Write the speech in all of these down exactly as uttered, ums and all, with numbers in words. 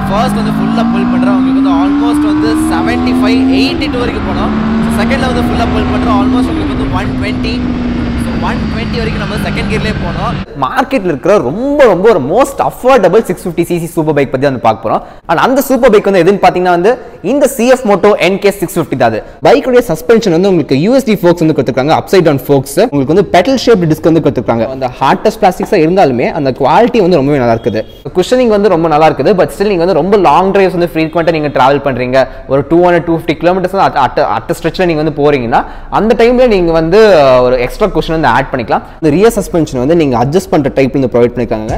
First வந்து ஃபுல்லாக புல் பண்ணுறோம். உங்களுக்கு வந்து ஆல்மோஸ்ட் வந்து செவன்ட்டி ஃபைவ் எயிட்டி டூ வரைக்கும் போனோம். செகண்டில் வந்து ஃபுல்லாக புல் பண்ணுறோம். ஆல்மோஸ்ட் உங்களுக்கு வந்து ஒன் டுவெண்ட்டி ஒன் டுவெண்ட்டி வரைக்கும் நம்ம செகண்ட் கியர்லேயே போனோம். மார்க்கெட்டில் இருக்கிற ரொம்ப ரொம்ப ஒரு most affordable six fifty CC super bike பற்றி வந்து பார்க்க போகிறோம். அண்ட் அந்த சூப்பர் பைக் வந்து எதுன்னு பார்த்தீங்கன்னா வந்து இந்த C F Moto N K six fifty தான். அது பைக்குடைய சஸ்பென்ஷன் வந்து உங்களுக்கு U S D ஃபோக்ஸ் வந்து கொடுத்துருக்காங்க, அப்சைட் டவுன் ஃபோக்ஸ். உங்களுக்கு வந்து பெட்டல் ஷேப் டிஸ்க் வந்து கொடுத்துருக்காங்க. அந்த ஹார்டஸ்ட் பிளாஸ்டிக்ஸாக இருந்தாலுமே அந்த குவாலிட்டி வந்து ரொம்பவே நல்லா இருக்குது. குஷனிங் வந்து ரொம்ப நல்லா இருக்குது. பட் ஸ்டில் நீங்கள் வந்து ரொம்ப லாங் டிரைவ்ஸ் வந்து ஃப்ரீக்வெண்ட்டாக நீங்கள் ட்ராவல் பண்ணுறீங்க, ஒரு two hundred two fifty kilometres at at ஸ்ட்ரெச்சில் நீங்கள் வந்து போகிறீங்கன்னா அந்த டைமில் நீங்கள் வந்து ஒரு எக்ஸ்ட்ரா குஷன் வந்து ஆட் பண்ணிக்கலாம். இந்த ரியர் சஸ்பென்ஷன் வந்து நீங்க அட்ஜஸ்ட் பண்ற டைப்ல வந்து ப்ரொவைட் பண்ணிருக்காங்க.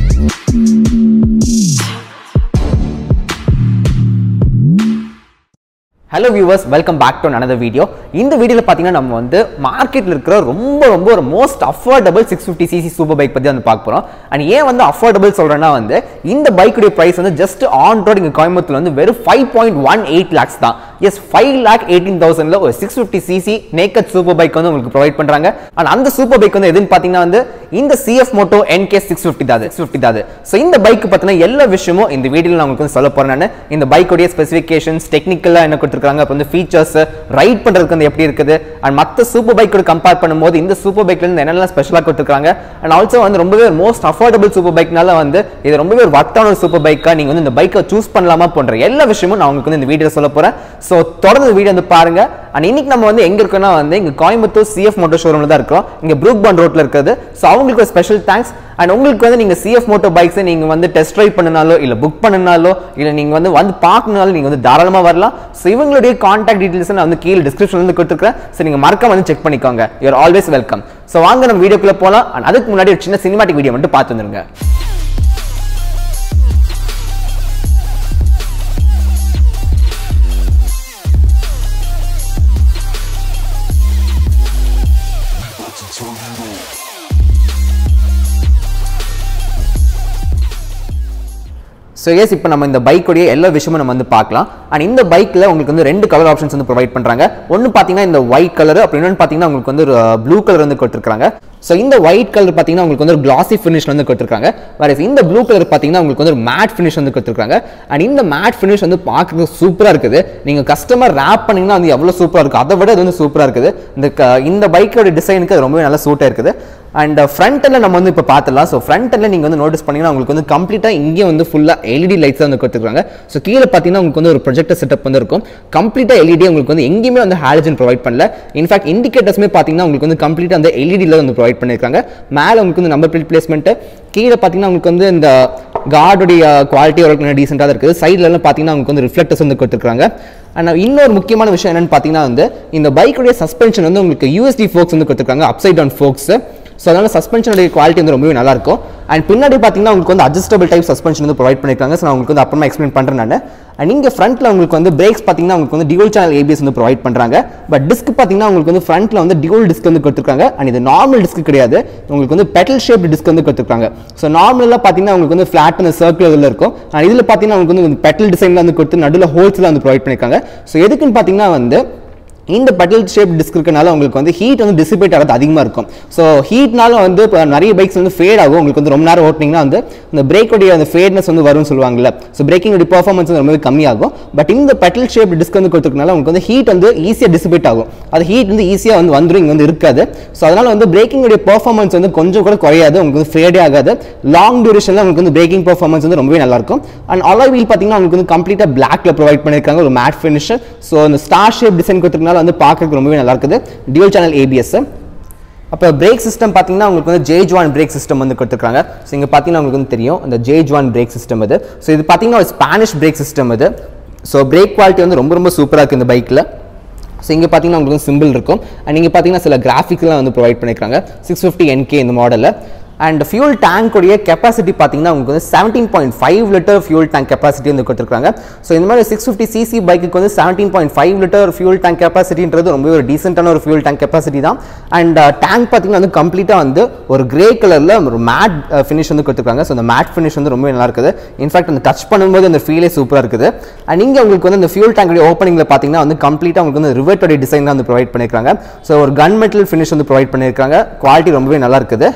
Hello viewers, welcome back to another video. இந்த வீடியோவில் பார்த்தீங்கன்னா நம்ம வந்து மார்க்கெட்டில் இருக்கிற ரொம்ப ரொம்ப ஒரு most affordable six fifty CC super bike பற்றி வந்து பார்க்க போகிறோம். அண்ட் ஏன் வந்து அஃபோர்டபுள் சொல்கிறேன்னா வந்து இந்த பைக்குடைய ப்ரைஸ் வந்து ஜஸ்ட் ஆன் ரோட் இங்கே கோயம்புத்தூர் வந்து வெறும் five point one eight lakhs தான். எஸ் ஃபைவ் லேக் எயிட்டீன் தௌசண்ட்ல ஒரு six fifty CC naked super bike வந்து உங்களுக்கு ப்ரொவைட் பண்ணுறாங்க. அண்ட் அந்த சூப்பர் பைக் வந்து எதுன்னு பார்த்தீங்கன்னா வந்து இந்த C F Moto N K six fifty தான் சிக்ஸ் ஃபிஃப்டி தான். ஸோ இந்த பைக் பற்றின எல்லா விஷயமும் இந்த வீடியோவில் நான் உங்களுக்கு வந்து சொல்ல போகிறேன். நான் இந்த பைக்குடைய ஸ்பெசிஃபிகேஷன்ஸ், டெக்னிக்கலாக என்ன கொடுத்துருக்காங்க, அப்புறம் வந்து ஃபீச்சர்ஸ், ரைட் பண்ணுறதுக்கு வந்து எப்படி இருக்குது, அண்ட் மற்ற சூப்பர் பைக்கோட கம்பேர் பண்ணும்போது இந்த சூப்பர் பைக்ல இருந்து என்னெல்லாம் ஸ்பெஷலாக கொடுத்துருக்காங்க. அண்ட் ஆல்சோ வந்து ரொம்பவே மோஸ்ட் அஃபோர்டபுள் சூப்பர் பைக்னால வந்து இது ரொம்பவே ஒரு வர்த்தான ஒரு சூப்பர் பைக்காக நீங்கள் வந்து இந்த பைக்கை சூஸ் பண்ணலாமா போன்ற எல்லா விஷயமும் நான் உங்களுக்கு வந்து இந்த வீடியோ சொல்ல போகிறேன். ஸோ தொடர்ந்து வீடியோ வந்து பாருங்க. அண்ட் இன்னைக்கு நம்ம வந்து எங்க இருக்கோம்னா வந்து இங்க கோயம்புத்தூர் C F Moto ஷோரூம்ல தான் இருக்கோம். இங்க ப்ரூக்பாண்ட் ரோட்ல இருக்குது. ஸோ அவங்களுக்கு ஒரு ஸ்பெஷல் தேங்க்ஸ். அண்ட் உங்களுக்கு வந்து நீங்க C F Moto பைக்ஸ் நீங்க வந்து டெஸ்ட் ட்ரைவ் பண்ணனாலோ இல்ல புக் பண்ணனாலோ இல்ல நீங்க வந்து வந்து பார்க்கனாலும் நீங்க வந்து தாராளமா வரலாம். ஸோ இவங்களுடைய கான்டாக்ட் டீடைல்ஸ் நான் வந்து கீழே டிஸ்கிரிப்ஷன்ல வந்து கொடுத்துருக்கேன். ஸோ நீங்க மறக்காம வந்து செக் பண்ணிக்கோங்க. You are always welcome. So வாங்க நம்ம வீடியோக்குள்ள போலாம். அண்ட் அதுக்கு முன்னாடி ஒரு சின்ன சினிமாட்டிக் வீடியோ மட்டும் பார்த்து வந்துருங்க. ஸோ எஸ் இப்போ நம்ம இந்த பைக்குடைய எல்லா விஷயமும் நம்ம வந்து பார்க்கலாம். அண்ட் இந்த பைக்கில் உங்களுக்கு வந்து ரெண்டு கலர் ஆப்ஷன்ஸ் வந்து ப்ரொவைட் பண்ணுறாங்க. ஒன்று பார்த்தீங்கன்னா இந்த ஒயிட் கலர், அப்புறம் இன்னொன்று பார்த்தீங்கன்னா உங்களுக்கு வந்து ஒரு ப்ளூ கலர் வந்து கொடுத்துருக்காங்க. ஸோ இந்த ஒயிட் கலர் பார்த்தீங்கன்னா உங்களுக்கு வந்து ஒரு கிளாசி ஃபினிஷ் வந்து கொடுத்துருக்காங்க. வேற இந்த ப்ளூ கலர் பார்த்தீங்கன்னா உங்களுக்கு வந்து ஒரு மேட் ஃபினிஷ் வந்து கொடுத்துருக்காங்க. அண்ட் இந்த மேட் ஃபினிஷ் வந்து பார்க்குறது சூப்பராக இருக்குது. நீங்கள் கஸ்டமர் ரேப் பண்ணிங்கன்னா வந்து எவ்வளோ சூப்பராக இருக்குது, அதை விட அது வந்து சூப்பராக இருக்குது. இந்த இந்த பைக்கோட டிசைனுக்கு அது ரொம்பவே நல்லா சூட்டாக இருக்குது. அண்ட் ஃப்ரண்ட் எல்லாம் நம்ம வந்து இப்போ பார்த்துலாம். ஸோ ஃப்ரண்ட் எல்லாம் நீங்கள் வந்து நோட்டீஸ் பண்ணிங்கன்னா உங்களுக்கு வந்து கம்ப்ளீட்டாக இங்கே வந்து ஃபுல்லாக எல்இடி லைட்ஸ் வந்து கொடுத்துருக்காங்க. ஸோ கீழே பார்த்தீங்கன்னா உங்களுக்கு வந்து ஒரு ப்ரொஜெக்டர் செட்டப் வந்து இருக்கும். கம்ப்ளீட்டாக எல்இடி உங்களுக்கு வந்து எங்கேயுமே வந்து ஹாலஜன் ப்ரொவைட் பண்ணல. இன்ஃபேக்ட் இண்டிகேட்டர்ஸ்மே பார்த்தீங்கன்னா உங்களுக்கு வந்து கம்ப்ளீட்டாக அந்த எல்இடியில் வந்து ப்ரொவைட் பண்ணியிருக்காங்க. மேலே உங்களுக்கு வந்து நம்பர் பிளேட் பிளேஸ்மெண்ட், கீழே பார்த்தீங்கன்னா உங்களுக்கு வந்து இந்த கார்டுடைய குவாலிட்டி ஓரளவுக்கு டீசெண்டாக தான் இருக்குது. சைட்லலாம் பார்த்தீங்கன்னா உங்களுக்கு வந்து ரிஃப்ளெக்டர்ஸ் வந்து கொடுத்துருக்காங்க. அண்ட் இன்னொரு முக்கியமான விஷயம் என்னன்னு பார்த்தீங்கன்னா வந்து இந்த பைக்குடைய சஸ்பென்ஷன் வந்து உங்களுக்கு U S D ஃபோக்ஸ் வந்து கொடுத்துருக்காங்க, அப்சைட் டவுன் ஃபோக்ஸ். ஸோ அதனால சஸ்பென்ஷனுடைய குவாலிட்டி வந்து ரொம்பவே நல்லா இருக்கும். அண்ட் பின்னாடி பார்த்தீங்கன்னா உங்களுக்கு வந்து அட்ஜஸ்டபிள் டைப் சஸ்பென்ஷன் வந்து ப்ரொவைட் பண்ணியிருக்காங்க. ஸோ நான் உங்களுக்கு வந்து அப்புறமா எக்ஸ்பிளைன் பண்ணுறேன் நான். அண்ட் இங்கே ஃப்ரண்ட்டில் உங்களுக்கு வந்து பிரேக்ஸ் பார்த்தீங்கன்னா உங்களுக்கு வந்து dual channel A B S வந்து ப்ரொவைட் பண்ணுறாங்க. பட் டிஸ்க் பார்த்தீங்கன்னா உங்களுக்கு வந்து ஃப்ரண்ட்டில் வந்து டியூல் டிஸ்க் வந்து கொடுத்துருக்காங்க. அண்ட் இது நார்மல் டிஸ்க் கிடையாது, உங்களுக்கு வந்து பெட்டல் ஷேப் டிஸ்க் வந்து கொடுத்துருக்காங்க. ஸோ நார்மலாக பார்த்தீங்கன்னா உங்களுக்கு வந்து ஃபிளாட் அந்த சர்க்கிள் இதில் இருக்கும். அண்ட் இதில் பார்த்தீங்கன்னா உங்களுக்கு வந்து பெட்டல் டிசைனில் வந்து கொடுத்து நடுவில் ஹோல்ஸில் வந்து ப்ரொவைட் பண்ணியிருக்காங்க. ஸோ எதுக்குன்னு பார்த்தீங்கன்னா வந்து இந்த பெட்டல் ஷேப் டிஸ்க் இருக்கனால உங்களுக்கு வந்து ஹீட் வந்து டிசிபேட் ஆகிறது அதிகமாக இருக்கும். ஸோ ஹீட்னால வந்து இப்போ நிறைய பைக்ஸ் வந்து ஃபேட் ஆகும். உங்களுக்கு வந்து ரொம்ப நேரம் ஓட்டினீங்கன்னா வந்து இந்த பிரேக்கோடைய அந்த ஃபேட்னஸ் வந்து வரும்னு சொல்லுவாங்கல்ல. ஸோ பிரேக்கிங்கோட பர்ஃபார்மன்ஸ் வந்து ரொம்பவே கம்மியாகும். பட் இந்த பெட்டல் ஷேப் டிஸ்க் வந்து கொடுத்துருக்கனால உங்களுக்கு வந்து ஹீட் வந்து ஈஸியாக டிசிபேட் ஆகும். அது ஹீட் வந்து ஈஸியாக வந்து வந்துடும், இங்கே வந்து இருக்காது. ஸோ அதனால வந்து பிரேக்கிங்கோடைய பர்ஃபார்மன்ஸ் வந்து கொஞ்சம் கூட குறையாது, உங்களுக்கு வந்து ஃபேடே ஆகாது. லாங் டியூரேஷனில் உங்களுக்கு வந்து பிரேக்கிங் பர்ஃபார்மன்ஸ் வந்து ரொம்பவே நல்லாயிருக்கும். அண்ட் அலாய் வீல் பார்த்தீங்கன்னா உங்களுக்கு வந்து கம்ப்ளீட்டாக பிளாக்ல ப்ரொவைட் பண்ணியிருக்காங்க, ஒரு மேட் ஃபினிஷ். ஸோ அந்த ஸ்டார் ஷேப் டிசைன் கொடுத்துருக்கனால வந்து பார்க்கறதுக்கு ரொம்பவே நல்லா இருக்குது. Dual channel A B S. அப்போ பிரேக் சிஸ்டம் பார்த்தீங்கன்னா உங்களுக்கு வந்து ஜேஜ்வான் பிரேக் சிஸ்டம் வந்து கொடுத்துருக்காங்க. ஸோ இங்கே பார்த்தீங்கன்னா உங்களுக்கு வந்து தெரியும் இந்த ஜேஜ்வான் பிரேக் சிஸ்டம் இது. ஸோ இது பார்த்தீங்கன்னா ஒரு ஸ்பானிஷ் பிரேக் சிஸ்டம் இது. ஸோ பிரேக் குவாலிட்டி வந்து ரொம்ப ரொம்ப சூப்பராக இருக்குது இந்த பைக்கில். ஸோ இங்கே பார்த்தீங்கன்னா உங்களுக்கு சிம்பிள் இருக்கும். அண்ட் இங்கே பார்த்தீங்கன்னா சில கிராஃபிக்ஸ்லாம் வந்து ப்ரொவைட் பண்ணியிருக்காங்க. சிக்ஸ் ஃபிஃப்டி N K இந்த மாடலில். அண்ட் ஃபியூல் டேங்கோடைய கெப்பாசிட்டி பார்த்தீங்கன்னா உங்களுக்கு வந்து seventeen point five litre fuel tank capacity வந்து கொடுத்துருக்காங்க. ஸோ இந்த மாதிரி சிக்ஸ் ஃபிஃப்டி சிசி பைக்கு வந்து seventeen point five litre fuel tank கெப்பாசிட்டின்றது ரொம்ப ஒரு டீசென்டான ஒரு ஃபியூல் டேங்க் கெப்பாசிட்டி தான். அண்ட் டேங்க் பார்த்தீங்கன்னா வந்து கம்ப்ளீட்டாக வந்து ஒரு கிரே கலரில் ஒரு மேட் ஃபினிஷ் வந்து கொடுத்துருக்காங்க. ஸோ அந்த மேட் ஃபினிஷ் வந்து ரொம்ப நல்லா இருக்குது. இன்ஃபேக்ட் அந்த டச் பண்ணும்போது அந்த ஃபீலே சூப்பராக இருக்குது. அண்ட் இங்கே உங்களுக்கு வந்து இந்த ஃபியூல் டேங்கோடைய ஓப்பனிங்கில் பார்த்தீங்கன்னா வந்து கம்ப்ளீட்டாக உங்களுக்கு வந்து ரிவர்ட்டோடைய டிசைன் தான் வந்து ப்ரொவைட் பண்ணியிருக்காங்க. ஸோ ஒரு கன் மெட்டல் ஃபினிஷ் வந்து ப்ரொவைட் பண்ணியிருக்காங்க. குவாலிட்டி ரொம்பவே நல்லா இருக்குது.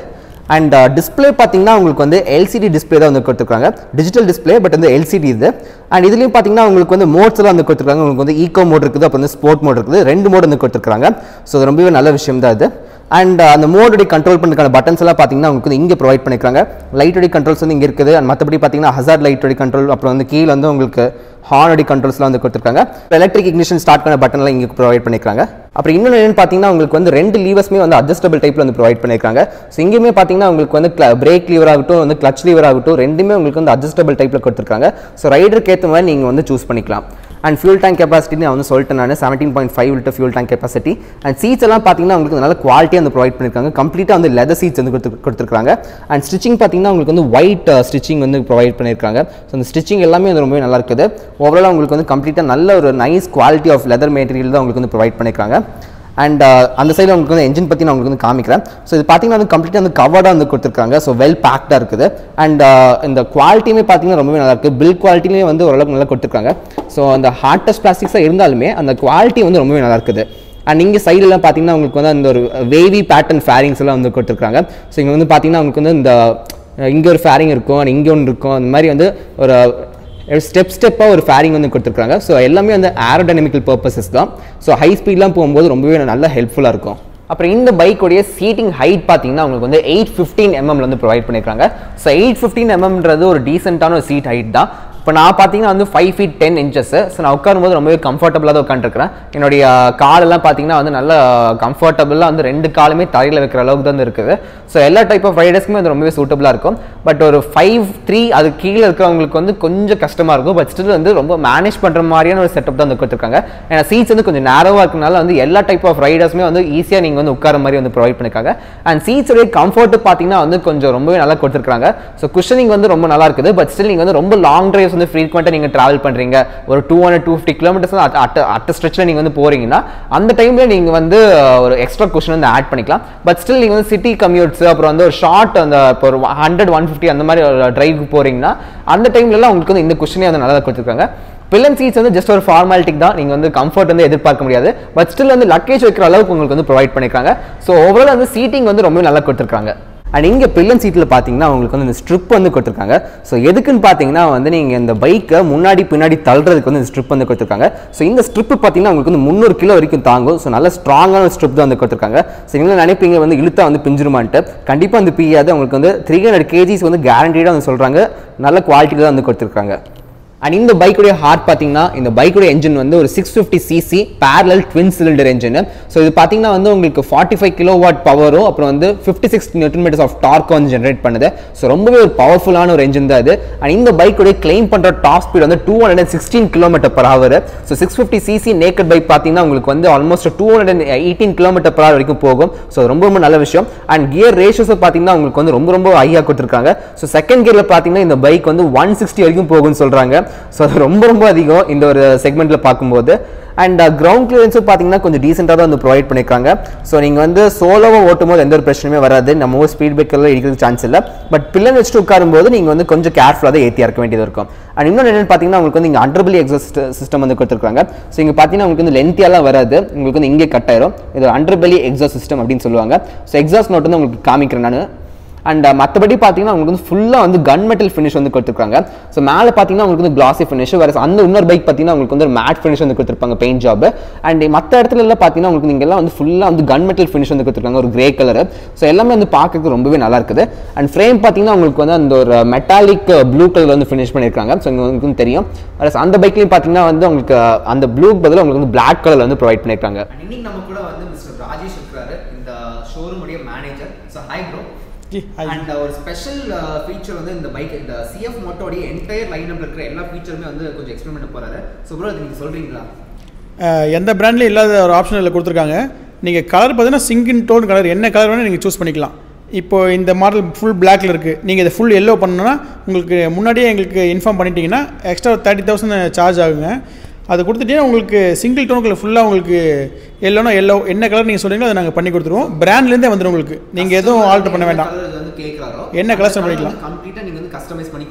அண்ட் டிஸ்பிளே பார்த்தீங்கன்னா உங்களுக்கு வந்து எல்சிடி டிஸ்பிளே தான் வந்து கொடுத்துருக்காங்க, டிஜிட்டல் டிஸ்பிளே பட் வந்து எல்சிடி இது. அண்ட் இதுலேயும் பார்த்தீங்கன்னா உங்களுக்கு வந்து மோட்ஸ் எல்லாம் வந்து கொடுத்துருக்காங்க. உங்களுக்கு வந்து ஈகோ மோட் இருக்குது, அப்புறம் வந்து ஸ்போர்ட் மோட் இருக்குது, ரெண்டு மோட் வந்து கொடுத்துருக்காங்க. ஸோ அது ரொம்பவே நல்ல விஷயம் தான் இது. அண்ட் அந்த மோடோடைய கண்ட்ரோல் பண்ணுறதுக்கான பட்டன்ஸ் எல்லாம் பார்த்தீங்கன்னா உங்களுக்கு வந்து இங்கே ப்ரொவைட் பண்ணியிருக்காங்க. லைட்டோடைய கண்ட்ரோல்ஸ் வந்து இங்கே இருக்குது. அண்ட் மற்றபடி பார்த்தீங்கன்னா ஹசார்ட் லைட்டோடைய கண்ட்ரோல், அப்புறம் வந்து கீழே வந்து உங்களுக்கு ஹார்னோடைய கண்ட்ரோல்ஸ்லாம் வந்து கொடுத்துருக்காங்க. எலக்ட்ரிக் இக்னிஷன் ஸ்டார்ட் பண்ண பட்டன்லாம் இங்கே ப்ரொவைட் பண்ணியிருக்காங்க. அப்புறம் இன்னொன்று என்னன்னு பார்த்தீங்கன்னா உங்களுக்கு வந்து ரெண்டு லீவர்ஸ்மே வந்து அட்ஜஸ்டபிள் டைப்பில் வந்து ப்ரொவைட் பண்ணியிருக்காங்க. ஸோ இங்கேயுமே பார்த்தீங்கன்னா உங்களுக்கு வந்து பிரேக் லீவர் ஆகட்டும், வந்து கிளச் லீவர் ஆகட்டும், ரெண்டுமே உங்களுக்கு வந்து அட்ஜஸ்டபிள் டைப்பில் கொடுத்துருக்காங்க. ஸோ ரைடருக்கு ஏற்ற மாதிரி நீங்கள் வந்து சூஸ் பண்ணிக்கலாம். அண்ட் ஃபியூல் டேங்க் கெப்பாசிட்டி நான் வந்து சொல்லிட்டேன் நான் seventeen point five litre fuel tank capacity. And seats எல்லாம் பார்த்தீங்கன்னா உங்களுக்கு நல்ல குவாலிட்டியாக வந்து ப்ரொவைட் பண்ணியிருக்காங்க. கம்ப்ளீட்டாக வந்து லெதர் சீட்ஸ் வந்து கொடுத்து கொடுத்துருக்காங்க. அண்ட் ஸ்டிச்சிங் பார்த்தீங்கன்னா உங்களுக்கு வந்து ஒயிட் ஸ்டிச்சிங் வந்து ப்ரொவைட் பண்ணியிருக்காங்க. ஸோ அந்த ஸ்டிச்சிங் எல்லாமே வந்து ரொம்பவே நல்லா இருக்குது. ஓவராலாக உங்களுக்கு வந்து கம்ப்ளீட்டாக நல்ல ஒரு nice quality of leather material தான் உங்களுக்கு வந்து ப்ரொவைட் பண்ணியிருக்காங்க. அண்ட் அந்த சைடில் உங்களுக்கு வந்து என்ஜின் பற்றி நான் உங்களுக்கு வந்து காமிக்கிறேன். ஸோ இது பார்த்தீங்கன்னா வந்து கம்ப்ளீட்டாக வந்து கவர்டாக வந்து கொடுத்துருக்காங்க. ஸோ வெல் பேக்டாக இருக்குது. அண்ட் இந்த குவாலிட்டியுமே பார்த்தீங்கன்னா ரொம்பவே நல்லா இருக்குது. பில் குவாலிட்டியுமே வந்து ஓரளவுக்கு நல்லா கொடுத்துருக்காங்க. ஸோ அந்த ஹார்டஸ்ட் பிளாஸ்டிக்ஸாக இருந்தாலுமே அந்த குவாலிட்டி வந்து ரொம்பவே நல்லா இருக்குது. அண்ட் இங்கே சைடெலாம் பார்த்தீங்கன்னா உங்களுக்கு வந்து அந்த ஒரு வேவி பேட்டர்ன் ஃபேரிங்ஸ் எல்லாம் வந்து கொடுத்துருக்காங்க. ஸோ இங்கே வந்து பார்த்தீங்கன்னா உங்களுக்கு வந்து இந்த இங்கே ஒரு ஃபேரிங் இருக்கும், அண்ட் இங்கே ஒன்று இருக்கும். அந்த மாதிரி வந்து ஒரு ஸ்டெப் ஸ்டெப்பாக ஒரு ஃபேரிங் வந்து கொடுத்துருக்காங்க. ஸோ எல்லாமே வந்து ஏரோடைனமிக்கல் பர்பஸஸ் தான். ஸோ ஹை ஸ்பீட்லாம் போகும்போது ரொம்பவே நல்ல ஹெல்ப்ஃபுல்லாக இருக்கும். அப்புறம் இந்த பைக்குடைய சீட்டிங் ஹைட் பார்த்தீங்கன்னா உங்களுக்கு வந்து எயிட் ஃபிஃப்டீன் எம்எம்ல வந்து ப்ரொவைட் பண்ணியிருக்காங்க. ஸோ எயிட் ஃபிஃப்டீன் எம்எம்ன்றது ஒரு டீசென்ட்டான ஒரு சீட் ஹைட் தான். இப்போ நான் பார்த்தீங்கன்னா வந்து five feet ten inches. So நான் உட்காரும்போது ரொம்பவே கம்ஃபர்டபுளாக தான் உட்காந்துருக்கிறேன். என்னுடைய காலெல்லாம் பார்த்தீங்கன்னா வந்து நல்ல கம்ஃபர்டபுளாக வந்து ரெண்டு காலுமே தரையில் வைக்கிற அளவுக்கு தான் இருக்குது. ஸோ எல்லா டைப் ஆஃப் ரைடர்ஸ்க்குமே வந்து ரொம்பவே சூட்டபுளாக இருக்கும். பட் ஒரு ஃபைவ் த்ரீ அது கீழே இருக்கிறவங்களுக்கு வந்து கொஞ்சம் கஷ்டமாக இருக்கும். பட் ஸ்டில் வந்து ரொம்ப மேனேஜ் பண்ணுற மாதிரியான ஒரு செட்டப் தான் வந்து கொடுத்துருக்காங்க. ஏன்னா சீட்ஸ் வந்து கொஞ்சம் நேரோவாக இருக்கனால வந்து எல்லா டைப் ஆஃப் ரைடர்ஸுமே வந்து ஈஸியாக நீங்கள் வந்து உட்கார மாதிரி வந்து ப்ரொவைட் பண்ணியிருக்காங்க. அண்ட் சீட்ஸோடைய கம்ஃபர்ட் பார்த்தீங்கன்னா வந்து கொஞ்சம் ரொம்பவே நல்லா கொடுத்துருக்காங்க. ஸோ குஷனிங் வந்து ரொம்ப நல்லா இருக்குது. பட் ஸ்டில் நீங்கள் வந்து ரொம்ப லாங் டிரைவ்ஸ் வந்து ஃப்ரீக்வெண்ட்டாக நீங்கள் ட்ராவல் பண்ணுறீங்க, ஒரு two hundred two fifty kilometres at at ஸ்ட்ரெச்சில் நீங்கள் வந்து போகிறீங்கன்னா அந்த டைமில் நீங்கள் வந்து ஒரு எக்ஸ்ட்ரா குஷன் வந்து ஆட் பண்ணிக்கலாம். பட் ஸ்டில் நீங்கள் வந்து சிட்டி கம்யூட்ஸ், அப்புறம் வந்து ஒரு ஷார்ட் அந்த இப்போ ஒரு ஹண்ட்ரட் ஒன் ஃபிஃப்டி அந்த மாதிரி டிரைவுக்கு போகிறீங்கன்னா அந்த டைம்லலாம் உங்களுக்கு வந்து இந்த குஷனே வந்து நல்லா கொடுத்துருக்காங்க. பில்லன் சீட்ஸ் வந்து ஜஸ்ட் ஒரு ஃபார்மாலிட்டிக் தான். நீங்கள் வந்து கம்ஃபர்ட் வந்து எதிர்பார்க்க முடியாது. பட் ஸ்டில் வந்து லக்கேஜ் வைக்கிற அளவுக்கு உங்களுக்கு வந்து ப்ரொவைட் பண்ணியிருக்காங்க. ஸோ ஓவரால் வந்து சீட்டிங் வந்து ரொம்ப நல்லா கொடுத்துருக்காங்க. அண்ட் இங்கே பில்லன் சீட்டில் பார்த்தீங்கன்னா உங்களுக்கு வந்து இந்த ஸ்ட்ரிப் வந்து கொடுத்துருக்காங்க. ஸோ எதுக்குன்னு பார்த்தீங்கன்னா வந்து நீங்கள் இந்த பைக்கை முன்னாடி பின்னாடி தள்ளுறதுக்கு வந்து இந்த ஸ்ட்ரிப் வந்து கொடுத்துருக்காங்க. ஸோ இந்த ஸ்ட்ரிப் பார்த்தீங்கன்னா உங்களுக்கு வந்து முந்நூறு கிலோ வரைக்கும் தாங்கும். ஸோ நல்ல ஸ்ட்ராங்கான ஸ்ட்ரிப் தான் வந்து கொடுத்துருக்காங்க. ஸோ நீங்கள் நினைப்பீங்க வந்து இழுத்தா வந்து பிஞ்சிருமான்ட்டு, கண்டிப்பாக வந்து பியாது. உங்களுக்கு வந்து த்ரீ ஹண்ட்ரட் கேஜிஸ் வந்து கேரண்டீடாக வந்து சொல்கிறாங்க. நல்ல குவாலிட்டியில் தான் வந்து கொடுத்துருக்காங்க. அண்ட் இந்த பைக்குடைய ஹார்ட் பார்த்தீங்கன்னா இந்த பைக்குடைய என்ஜின் வந்து ஒரு six fifty CC parallel twin cylinder engine. So இது பார்த்தீங்கன்னா வந்து உங்களுக்கு ஃபார்ட்டி ஃபைவ் கிலோ வாட் பவரும், அப்புறம் வந்து fifty six newton metres of torque வந்து ஜென்ரேட் பண்ணுது. ஸோ ரொம்பவே ஒரு பவர்ஃபுல்லான ஒரு என்ஜின் தான் இது. அண்ட் இந்த பைக்குடைய கிளைம் பண்ணுற டாப் ஸ்பீட் வந்து two hundred and sixteen kilometre per hour. So six fifty CC naked bike பார்த்தீங்கன்னா உங்களுக்கு வந்து almost two hundred and eighteen kilometre per hour வரைக்கும் போகும். ஸோ ரொம்ப ரொம்ப நல்ல விஷயம். அண்ட் கியர் ரேஷியோஸ் பார்த்தீங்கன்னா உங்களுக்கு வந்து ரொம்ப ரொம்ப ஹையாக கொடுத்துருக்காங்க. ஸோ செகண்ட் கியரில் பார்த்தீங்கன்னா இந்த பைக் வந்து ஒன் சிக்ஸ்டி வரைக்கும் போகும்னு சொல்கிறாங்க. ஸோ அது ரொம்ப ரொம்ப அதிகம் இந்த ஒரு செக்மெண்ட்ல பார்க்கும்போது. அண்ட் கிரவுண்ட் கிளியரன்ஸும் பார்த்தீங்கன்னா கொஞ்சம் டீசெண்டாக தான் வந்து ப்ரொவைட் பண்ணியிருக்காங்க. ஸோ நீங்கள் வந்து சோலோவாக ஓட்டும் போது எந்த ஒரு பிரச்சனையுமே வராது. நம்ம ஸ்பீட் பிரேக்கர்லாம் இருக்கிறது சான்ஸ் இல்லை. பட் பில்லன் வச்சுட்டு உட்காரும்போது நீங்கள் வந்து கொஞ்சம் கேர்ஃபுல்லாக தான் ஏற்றி இறக்க வேண்டியது இருக்கும். அண்ட் இன்னொன்று என்னென்னு பார்த்தீங்கன்னா உங்களுக்கு வந்து இங்கே அண்டர்பெல்லி எக்ஸாஸ்ட் சிஸ்டம் வந்து கொடுத்துருக்காங்க. ஸோ இங்கே பார்த்தீங்கன்னா உங்களுக்கு வந்து லென்த்தியாலாம் வராது, உங்களுக்கு வந்து இங்கே கட் ஆயிரும். இது அண்டர்பெல்லி எக்ஸாஸ்ட் சிஸ்டம் அப்படின்னு சொல்லுவாங்க. ஸோ எக்ஸாஸ்ட் நோட் வந்து உங்களுக்கு காமிக்கிறேன் நான். அண்ட் மற்றபடி பார்த்தீங்கன்னா உங்களுக்கு வந்து ஃபுல்லாக வந்து கன் மெட்டல் ஃபினிஷ் வந்து கொடுத்துருக்காங்க. ஸோ மேலே பார்த்தீங்கன்னா உங்களுக்கு வந்து கிளாசி ஃபினிஷ், வேறு அந்த இன்னொரு பைக் பார்த்தீங்கன்னா உங்களுக்கு வந்து ஒரு மேட் ஃபினிஷ் வந்து கொடுத்துருப்பாங்க, பெயிண்ட் ஜாப். அண்ட் மற்ற இடத்துல எல்லாம் பார்த்தீங்கன்னா உங்களுக்கு நீங்கள் எல்லாம் வந்து ஃபுல்லாக வந்து கன் மெட்டல் ஃபினிஷ் வந்து கொடுத்துருக்காங்க, ஒரு கிரே கலர். ஸோ எல்லாமே வந்து பார்க்கறதுக்கு ரொம்பவே நல்லா இருக்குது. அண்ட் ஃப்ரேம் பார்த்தீங்கன்னா உங்களுக்கு வந்து அந்த ஒரு மெட்டாலிக் ப்ளூ கலர் வந்து ஃபினிஷ் பண்ணியிருக்காங்க. ஸோ உங்களுக்கு வந்து தெரியும். அந்த பைக்லையும் பார்த்தீங்கன்னா வந்து உங்களுக்கு அந்த ப்ளூ பதில் உங்களுக்கு வந்து பிளாக் கலர் வந்து ப்ரொவைட் பண்ணியிருக்காங்க. இன்னைக்கு நம்ம கூட வந்து மிஸ்டர் ராஜேஷ் இருக்காரு, இந்த ஷோரூமுடைய manager. So hi bro. And ஒரு ஸ்பெஷல் ஃபீச்சர் வந்து இந்த பைக், இந்த சிஎஃப் மோட்டோடைய என்டையர் லைனப்ல இருக்கிற எல்லா ஃபீச்சருமே வந்து கொஞ்சம் எக்ஸ்பிளைன் பண்ண போறாரு. ஸோ ப்ரோ அது நீங்கள் சொல்கிறீங்களா? எந்த பிராண்ட்லேயும் இல்லாத ஒரு ஆப்ஷன் இதில் கொடுத்துருக்காங்க. நீங்கள் கலர் பார்த்தீங்கன்னா சிங்கிள் டோன் கலர், என்ன கலர் வேணால் நீங்கள் சூஸ் பண்ணிக்கலாம். இப்போது இந்த மாடல் ஃபுல் பிளாக்ல இருக்குது. நீங்கள் இதை ஃபுல் எல்லோ பண்ணணும்னா உங்களுக்கு முன்னாடியே எங்களுக்கு இன்ஃபார்ம் பண்ணிட்டீங்கன்னா எக்ஸ்ட்ரா தேர்ட்டி தௌசண்ட் சார்ஜ் ஆகுங்க. அது கொடுத்துட்டீங்கன்னா உங்களுக்கு சிங்கிள் டோனுக்குள்ள ஃபுல்லாக உங்களுக்கு எல்லோனா எல்லோ என்ன கலர் நீங்கள் சொல்கிறீங்களோ அதை நாங்கள் பண்ணி கொடுத்துருவோம். பிராண்ட்லேருந்தே வந்துடும் உங்களுக்கு. நீங்கள் எதுவும் ஆல்டர் பண்ண வேண்டாம். என்ன கலர் பண்ணிக்கலாம், கம்ப்ளீட்டாக நீங்கள் வந்து கஸ்டமைஸ் பண்ணி கொடுத்துருவீங்க.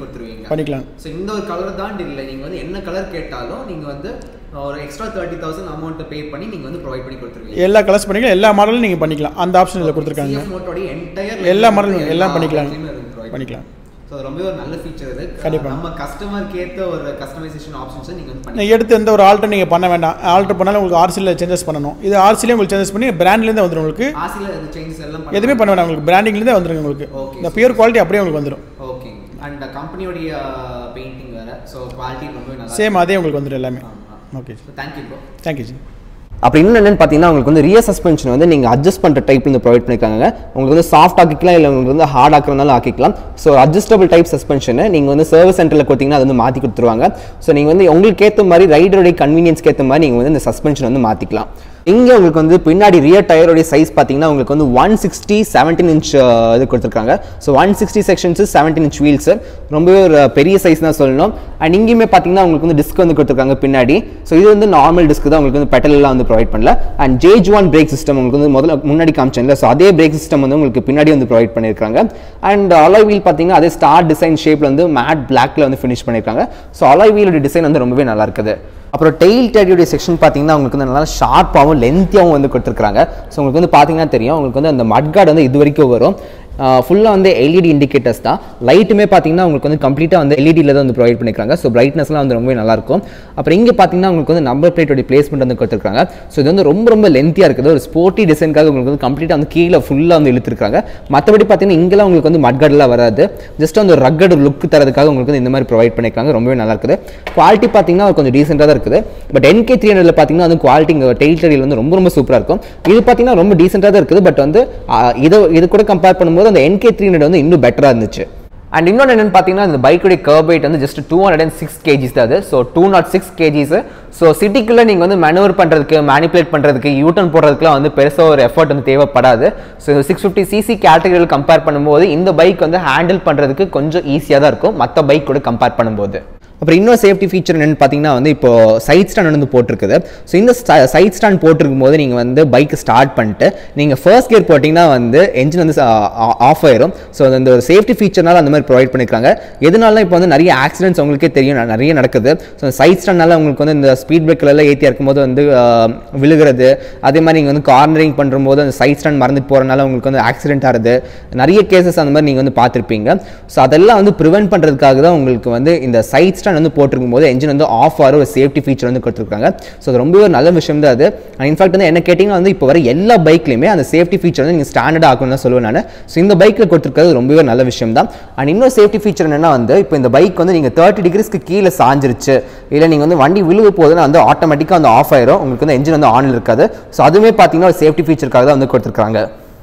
பண்ணிக்கலாம். ஸோ இந்த ஒரு கலர் தான் இல்லை, நீங்கள் வந்து என்ன கலர் கேட்டாலும் நீங்கள் வந்து ஒரு extra thirty thousand amount pay பண்ணி நீங்கள் வந்து ப்ரொவைட் பண்ணி கொடுத்துருவீங்க. எல்லா கலர்ஸ் பண்ணிக்கலாம், எல்லா மாடலும் நீங்கள் பண்ணிக்கலாம். அந்த ஆப்ஷன் இதில் கொடுத்துருக்காங்க. சிஎஃப் மோட்டோட என்டையர் எல்லா மாடலும் எல்லாம் பண்ணிக்கலாம் பண்ணிக்கலாம். ஸோ ரொம்ப ஒரு நல்ல ஃபீச்சர் இது. கண்டிப்பாக நம்ம கஸ்டமருக்கு ஏற்ற ஒரு கஸ்டமைசேஷன் ஆப்ஷன்ஸை நீங்கள் வந்து பண்ணி நீங்கள் எடுத்து எந்த ஒரு ஆல்டர் நீங்கள் பண்ண வேண்டாம். ஆல்டர் பண்ணாலும் உங்களுக்கு ஆர்சியில் சேஞ்சஸ் பண்ணணும். இது ஆர்சிலே உங்களுக்கு சேஞ்சஸ் பண்ணி பிராண்ட்லேருந்து வந்துடும். உங்களுக்கு ஆர்சியில் இந்த சேஞ்சஸ் எல்லாம் எதுவுமே பண்ண வேண்டாம், உங்களுக்கு பிராண்டிங்லேருந்தே வந்துடும். உங்களுக்கு இந்த பியூர் குவாலிட்டி அப்படியே உங்களுக்கு வந்துடும். ஓகே. அண்ட் கம்பெனியோடைய பெயிண்டிங் வேறு, ஸோ குவாலிட்டி ரொம்ப நல்லா சேம் அதே உங்களுக்கு வந்துடும் எல்லாமே. Okay, thank you bro. Thank you ji. அப்படி இன்னும் என்னென்னு பார்த்தீங்கன்னா உங்களுக்கு வந்து ரியர் சஸ்பென்ஷன் வந்து நீங்கள் அட்ஜஸ்ட் பண்ணுற டைப் வந்து ப்ரொவைட் பண்ணியிருக்காங்க. உங்களுக்கு வந்து சாஃப்ட் ஆக்கிக்கலாம், இல்லை உங்களுக்கு வந்து ஹார்ட் ஆக்கிறதுனால ஆக்கிக்கலாம். ஸோ அட்ஜஸ்டபிள் டைப் சஸ்பென்ஷனை நீங்கள் வந்து சர்வீஸ் சென்டரில் கொடுத்தீங்கன்னா அது வந்து மாற்றி கொடுத்துருவாங்க. ஸோ நீங்கள் வந்து உங்களுக்கு ஏற்ற மாதிரி ரைடருடைய கன்வீனியன்ஸ்க்கு ஏற்ற மாதிரி நீங்கள் வந்து இந்த சஸ்பென்ஷன் வந்து மாற்றிக்கலாம். இங்கே உங்களுக்கு வந்து பின்னாடி ரியர் டயருடைய சைஸ் பார்த்தீங்கன்னா உங்களுக்கு வந்து ஒன் சிக்ஸ்டி செவன்டீன் இன்ச் இது கொடுத்துருக்காங்க. So one sixty sections seventeen inch wheels, ரொம்பவே ஒரு பெரிய சைஸ் தான் சொல்லணும். அண்ட் இங்கேயுமே பார்த்தீங்கன்னா உங்களுக்கு வந்து டிஸ்க் வந்து கொடுத்துருக்காங்க பின்னாடி. ஸோ இது வந்து நார்மல் டிஸ்க் தான், உங்களுக்கு வந்து பெட்டல்லாம் வந்து ப்ரொவைட் பண்ணல. அண்ட் ஜேஜ் ஒன் பிரேக் சிஸ்டம் உங்களுக்கு வந்து முதல்ல முன்னாடி காமிச்சேன்ல, ஸோ அதே பிரேக் சிஸ்டம் வந்து உங்களுக்கு பின்னாடி வந்து ப்ரொவைட் பண்ணியிருக்காங்க. அண்ட் அலாய் வீல் பார்த்தீங்கன்னா அதே ஸ்டார் டிசைன் ஷேப்பில் வந்து மேட் பிளாக்ல வந்து ஃபினிஷ் பண்ணியிருக்காங்க. ஸோ அலாய் வீலோட டிசைன் வந்து ரொம்பவே நல்லா இருக்குது. அப்புறம் டெயில் டேடியோடைய செக்ஷன் பார்த்தீங்கன்னா உங்களுக்கு வந்து நல்லா ஷார்ப்பாகவும் லென்த்தியாகவும் வந்து கொடுத்துருக்காங்க. ஸோ உங்களுக்கு வந்து பார்த்தீங்கன்னா தெரியும், உங்களுக்கு வந்து அந்த மட்கார்டு வந்து இது வரைக்கும் வரும். ஃபுல்லாக வந்து எல்இடி இண்டிகேட்டர்ஸ் தான். லைட்டுமே பார்த்தீங்கன்னா உங்களுக்கு வந்து கம்ப்ளீட்டாக வந்து எல்இடியில் தான் வந்து ப்ரொவைட் பண்ணியிருக்காங்க. ஸோ பிரைட்னஸ்லாம் வந்து ரொம்பவே நல்லாயிருக்கும். அப்புறம் இங்கே பார்த்தீங்கன்னா உங்களுக்கு வந்து நம்பர் பிளேட்டோட பிளேஸ்மெண்ட் வந்து கொடுத்துருக்காங்க. ஸோ இது வந்து ரொம்ப ரொம்ப லென்த்தியாக இருக்குது. ஒரு ஸ்போர்ட்டி டிசைனுக்காக உங்களுக்கு வந்து கம்ப்ளீட்டாக வந்து கீழே ஃபுல்லாக வந்து இழுத்துருக்காங்க. மற்றபடி பார்த்தீங்கன்னா இங்கெல்லாம் உங்களுக்கு வந்து மட்கார்டெலாம் வராது. ஜஸ்ட் வந்து ஒரு ரக்கட் லுக் தரதுக்காக உங்களுக்கு வந்து இந்த மாதிரி ப்ரொவைட் பண்ணியிருக்காங்க. ரொம்பவே நல்லா இருக்குது. குவாலிட்டி பார்த்தீங்கன்னா கொஞ்சம் டீசெண்டாக தான் இருக்குது. பட் என்கே த்ரீ ஹண்ட்ரட்ல பார்த்தீங்கன்னா வந்து குவாலிட்டி டெயில் டேடியில் வந்து ரொம்ப ரொம்ப சூப்பராக இருக்கும். இது பார்த்தீங்கன்னா ரொம்ப டீசெண்டாக தான் இருக்குது. பட் வந்து இதை இது கூட கம்பேர் பண்ணும்போது அந்த என்கே த்ரீ ஹண்ட்ரட் வந்து இன்னும் பெட்டராக இருந்துச்சு. அண்ட் இன்னொன்று என்னென்னு பார்த்தீங்கன்னா இந்த பைக்குடைய கர்ப் வெயிட் வந்து just two hundred and six KGs தான் அது. So two nought six KGs. So சிட்டிக்குள்ளே நீங்கள் வந்து மேனுவர் பண்ணுறதுக்கு, மேனிப்புலேட் பண்ணுறதுக்கு, யூட்டர்ன் போடுறதுக்குலாம் வந்து பெருசாக ஒரு எஃபர்ட் வந்து தேவைப்படாது. ஸோ சிக்ஸ் ஃபிஃப்டி சிசி கேட்டகரியில் கம்பேர் பண்ணும்போது இந்த பைக் வந்து ஹேண்டில் பண்ணுறதுக்கு கொஞ்சம் ஈஸியாக தான் இருக்கும் மற்ற பைக் கூட கம்பேர் பண்ணும்போது. அப்புறம் இன்னொரு சேஃப்டி ஃபீச்சர் என்னென்னு பார்த்தீங்கன்னா வந்து இப்போ சைட் ஸ்டாண்ட் வந்து போட்டிருக்குது. ஸோ இந்த சைட் ஸ்டாண்ட் போட்டிருக்கும் போது நீங்கள் வந்து பைக் ஸ்டார்ட் பண்ணிட்டு நீங்கள் ஃபர்ஸ்ட் கியர் போட்டிங்கன்னா வந்து என்ஜின் வந்து ஆஃப் ஆயிரும். ஸோ அந்த ஒரு சேஃப்டி ஃபீச்சர்னால அந்த மாதிரி ப்ரொவைட் பண்ணியிருக்காங்க. எதனால இப்போ வந்து நிறைய ஆக்சிடென்ட்ஸ் உங்களுக்கே தெரியும், நிறைய நடக்குது. ஸோ சைட் ஸ்டாண்ட்னால உங்களுக்கு வந்து இந்த ஸ்பீட் பிரேக்கர்லாம் ஏற்றி இருக்கும்போது வந்து விழுகிறது, அதே மாதிரி நீங்கள் வந்து கார்னரிங் பண்ணும்போது அந்த சைட் ஸ்டாண்ட் மறந்துட்டு போகிறனால உங்களுக்கு வந்து ஆக்சிடென்ட் ஆகுது. நிறைய கேசஸ் அந்த மாதிரி நீங்கள் வந்து பார்த்துருப்பீங்க. ஸோ அதெல்லாம் வந்து ப்ரிவென்ட் பண்ணுறதுக்காக தான் உங்களுக்கு வந்து இந்த சைட் வந்து போட்டிருக்கும் போது என்ஜின் வந்து ஆஃப் ஆகிற ஒரு சேஃப்டி ஃபீச்சர் வந்து கொடுத்துருக்காங்க. ஸோ அது ரொம்பவே ஒரு நல்ல விஷயம் தான் அது. அண்ட் இன்ஃபேக்ட் வந்து என்ன கேட்டிங்கன்னா வந்து இப்போ வர எல்லா பைக்லையுமே அந்த சேஃப்டி ஃபீச்சர் வந்து நீங்கள் ஸ்டாண்டர்டாக ஆகணும்னு தான் சொல்லுவேன் நான். ஸோ இந்த பைக்கில் கொடுத்துருக்கிறது ரொம்பவே நல்ல விஷயம் தான். அண்ட் இன்னொரு சேஃப்டி ஃபீச்சர் என்னன்னா வந்து இப்போ இந்த பைக் வந்து நீங்கள் தேர்ட்டி டிகிரிஸ்க்கு கீழே சாஞ்சிருச்சு, இல்லை நீங்கள் வந்து வண்டி விழுவு போதுன்னா வந்து ஆட்டோமேட்டிக்காக வந்து ஆஃப் ஆயிரும், உங்களுக்கு வந்து என்ஜின் வந்து ஆனில் இருக்காது. ஸோ அதுவுமே பார்த்தீங்கன்னா ஒரு சேஃப்டி ஃபீச்சருக்காக தான் வந்து கொடுத்துருக்காங்க.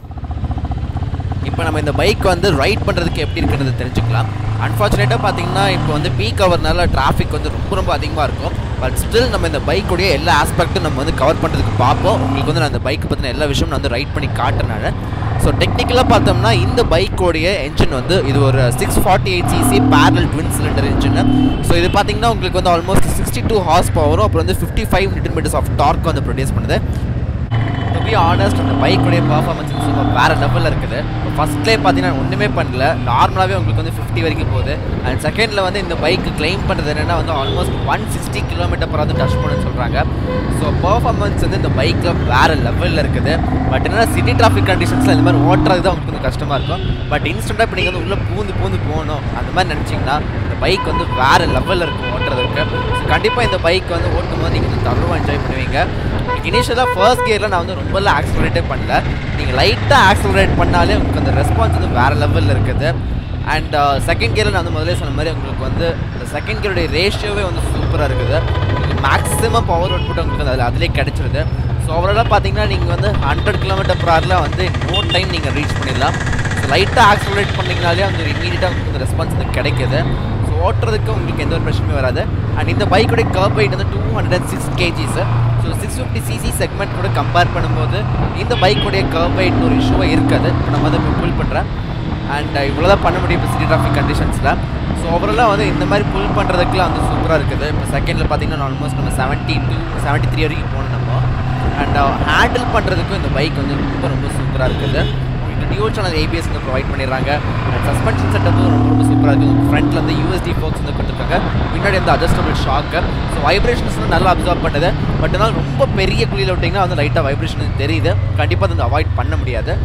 இப்போ நம்ம இந்த பைக் வந்து ரைட் பண்ணுறதுக்கு எப்படி இருக்கிறது தெரிஞ்சுக்கலாம். அன்ஃபார்ச்சுனேட்டாக பார்த்தீங்கன்னா இப்போ வந்து பீக் ஹவர்னால டிராஃபிக் வந்து ரொம்ப ரொம்ப அதிகமாக இருக்கும். பட் ஸ்டில் நம்ம இந்த பைக்குடைய எல்லா ஆஸ்பெக்ட்டும் நம்ம வந்து கவர் பண்ணுறதுக்கு பார்ப்போம். உங்களுக்கு வந்து நான் அந்த பைக் பற்றின எல்லா விஷயமும் நான் வந்து ரைட் பண்ணி காட்டுறனால. ஸோ டெக்னிக்கலாக பார்த்தோம்னா இந்த பைக்கோடைய என்ஜின் வந்து இது ஒரு six forty eight CC parallel twin cylinder engine. So இது பார்த்தீங்கன்னா உங்களுக்கு வந்து ஆல்மோஸ்ட் சிக்ஸ்டி டூ ஹார்ஸ் பவரும் அப்புறம் வந்து fifty five newton metres of torque வந்து ப்ரொடியூஸ் பண்ணுது. டு பி ஆனஸ்ட் அந்த பைக்குடைய பர்ஃபார்மன்ஸ் சூப்பர் வேறு லெவலில் இருக்குது. ஃபஸ்ட்லேயே பார்த்தீங்கன்னா ஒன்றுமே பண்ணல, நார்மலாகவே உங்களுக்கு வந்து ஃபிஃப்டி வரைக்கும் போகுது. அண்ட் செகண்டில் வந்து இந்த பைக்கு கிளைம் பண்ணுறது என்னென்னா வந்து almost one sixty kilometre per வந்து டச் பண்ணுன்னு சொல்கிறாங்க. ஸோ பர்ஃபார்மன்ஸ் வந்து இந்த பைக்கில் வேறு லெவலில் இருக்குது. பட் என்னென்னா சிட்டி டிராஃபிக் கண்டிஷன்ஸில் இந்த மாதிரி ஓட்டுறது தான் உங்களுக்கு வந்து கஷ்டமாக இருக்கும். பட் இன்ஸ்டண்ட்டாக இப்போ நீங்கள் வந்து உள்ளே பூந்து பூந்து போகணும் அந்த மாதிரி நினச்சிங்கன்னா இந்த பைக் வந்து வேறு லெவலில் இருக்கும் ஓட்டுறதுக்கு. ஸோ கண்டிப்பாக இந்த பைக் வந்து ஓட்டும் போது நீங்கள் வந்து தரவாக என்ஜாய் பண்ணுவீங்க. இனிஷியலாக ஃபர்ஸ்ட் கியரில் நான் வந்து ரொம்பலாம் ஆக்ஸலரேட்டே பண்ணல, நீங்கள் லைட்டாக ஆக்ஸலரேட் பண்ணாலே உங்களுக்கு அந்த ரெஸ்பான்ஸ் வந்து வேறு லெவலில் இருக்குது. அண்ட் செகண்ட் கியரில் நான் வந்து முதலே சொன்ன மாதிரி உங்களுக்கு வந்து இந்த செகண்ட் கியருடைய ரேஷியோவே வந்து சூப்பராக இருக்குது. உங்களுக்கு மேக்ஸிமம் பவர் அவுட்புட் உங்களுக்கு அதில் அதிலே கிடச்சிருது. ஸோ ஓவராலாக பார்த்தீங்கன்னா நீங்கள் வந்து ஹண்ட்ரட் கிலோமீட்டர் பர் ஹவரில் வந்து நோ டைம் நீங்கள் ரீச் பண்ணிடலாம். ஸோ லைட்டாக ஆக்ஸலரேட் பண்ணிங்கனாலே வந்து இமீடியட்டாக உங்களுக்கு அந்த ரெஸ்பான்ஸ் வந்து கிடைக்கிது. ஸோ ஓட்டுறதுக்கு உங்களுக்கு எந்த ஒரு பிரச்சனையும் வராது. அண்ட் இந்த பைக்குடைய கர்ப் வெயிட் வந்து two hundred and six KGs. So six fifty CC segment கூட கம்பேர் பண்ணும்போது இந்த பைக்குடைய கர்ப் வெயிட் ஒரு இஷ்யூவாக இருக்காது. இப்போ நம்ம அதை இப்போ புல் பண்ணுறேன். அண்ட் இவ்வளோ தான் பண்ண முடியும் இப்போ சிட்டி டிராஃபிக் கண்டிஷன்ஸில். ஸோ ஓவராலாக வந்து இந்த மாதிரி புல் பண்ணுறதுக்குலாம் வந்து சூப்பராக இருக்குது. இப்போ செகண்டில் பார்த்தீங்கன்னா ஆல்மோஸ்ட் நம்ம செவன்ட்டி டூ செவன்ட்டி த்ரீ வரைக்கும் போகணும் நம்ம. அண்ட் ஹேண்டில் பண்ணுறதுக்கும் இந்த பைக் வந்து ரொம்ப ரொம்ப சூப்பராக இருக்குது. உங்களுக்கு டியூல் சேனல் ஏபிஎஸ் வந்து ப்ரொவைட் பண்ணிடுறாங்க. அண்ட் சஸ்பென்ஷன் செட்டப் ரொம்ப ரொம்ப சூப்பராக இருக்குது. ஃப்ரண்ட்டில் வந்து யூஎஸ்டி ஃபோக்ஸ் வந்து கொடுத்துருக்காங்க. பின்னாடி வந்து அட்ஜஸ்டபிள் ஷாக்கு. ஸோ வைப்ரேஷன்ஸ் வந்து நல்லா அப்சர்வ் பண்ணுது. பட் இருந்தாலும் ரொம்ப பெரிய குழியில் விட்டிங்கன்னா வந்து லைட்டாக வைப்ரேஷன் தெரியுது. கண்டிப்பாக அதை வந்து அவாய்ட் பண்ண முடியாது.